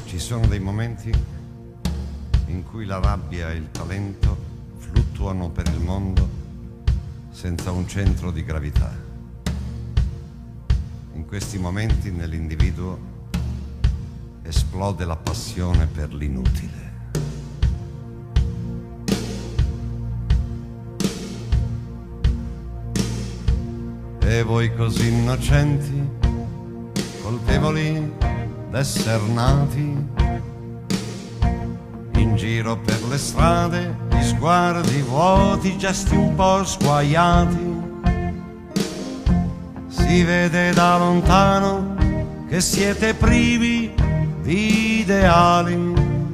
Ci sono dei momenti in cui la rabbia e il talento fluttuano per il mondo senza un centro di gravità. In questi momenti nell'individuo esplode la passione per l'inutile. E voi così innocenti, colpevoli d'esser nati, in giro per le strade, gli sguardi vuoti, gesti un po' sguaiati. Si vede da lontano che siete privi di ideali,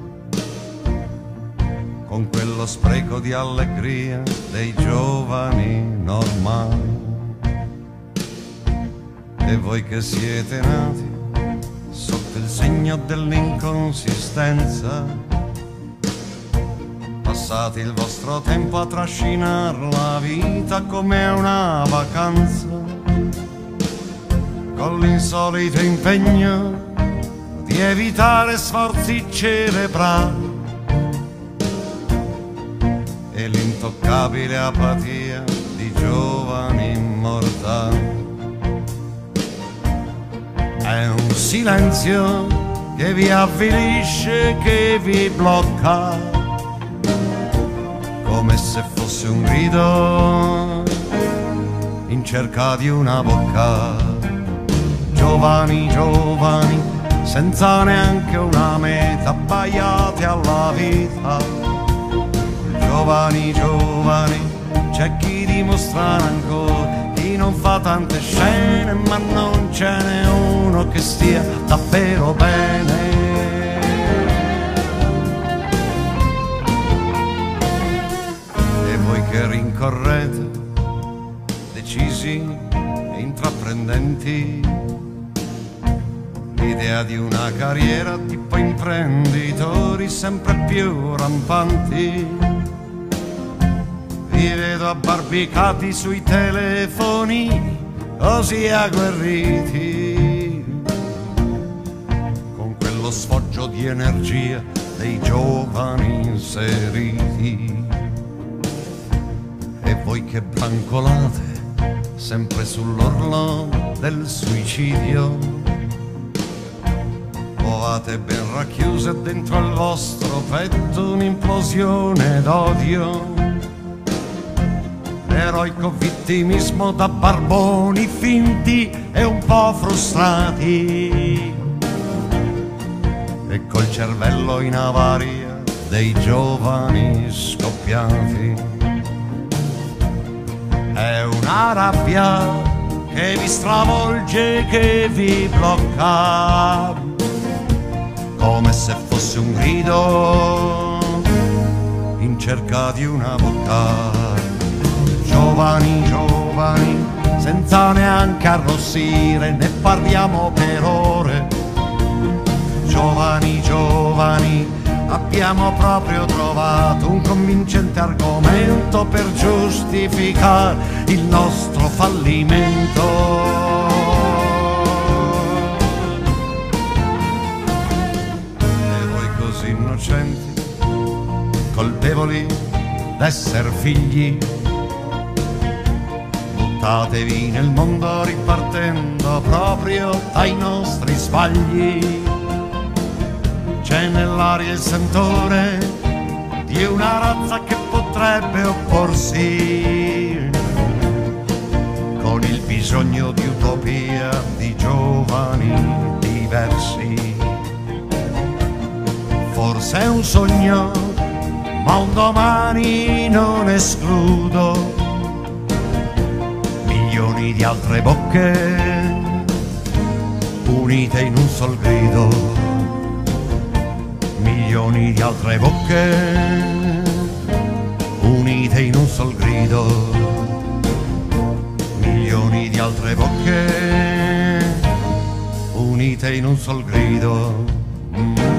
con quello spreco di allegria dei giovani normali. E voi che siete nati sotto il segno dell'inconsistenza, passate il vostro tempo a trascinar la vita come una vacanza, con l'insolito impegno di evitare sforzi cerebrali e l'intoccabile apatia di giovani immortali. È un silenzio che vi avvilisce, che vi blocca, come se fosse un grido in cerca di una bocca. Giovani, giovani, senza neanche una meta, abbaiate alla vita. Giovani, giovani, c'è chi dimostra ancora, chi non fa tante scene, ma non ce n'è uno che stia davvero bene. E voi che rincorrete, decisi e intraprendenti, l'idea di una carriera tipo imprenditori sempre più rampanti, vi vedo abbarbicati sui telefoni, così agguerriti, con quello sfoggio di energia dei giovani inseriti. E voi che brancolate sempre sull'orlo del suicidio, covate ben racchiuse dentro il vostro petto un'implosione d'odio, l'eroico vittimismo da barboni finti e un po' frustrati, e col cervello in avaria dei giovani scoppiati. È una rabbia che vi stravolge, che vi blocca, come se fosse un grido in cerca di una bocca. Giovani, giovani, senza neanche arrossire, ne parliamo per ore. Giovani, giovani, abbiamo proprio trovato un convincente argomento per giustificare il nostro fallimento. E voi così innocenti, colpevoli d'esser figli, buttatevi nel mondo ripartendo proprio dai nostri sbagli. C'è nell'aria il sentore di una razza che potrebbe opporsi, con il bisogno di utopia di giovani diversi. Forse è un sogno, ma un domani non escludo, milioni di altre bocche unite in un sol grido, milioni di altre bocche unite in un sol grido, milioni di altre bocche unite in un sol grido.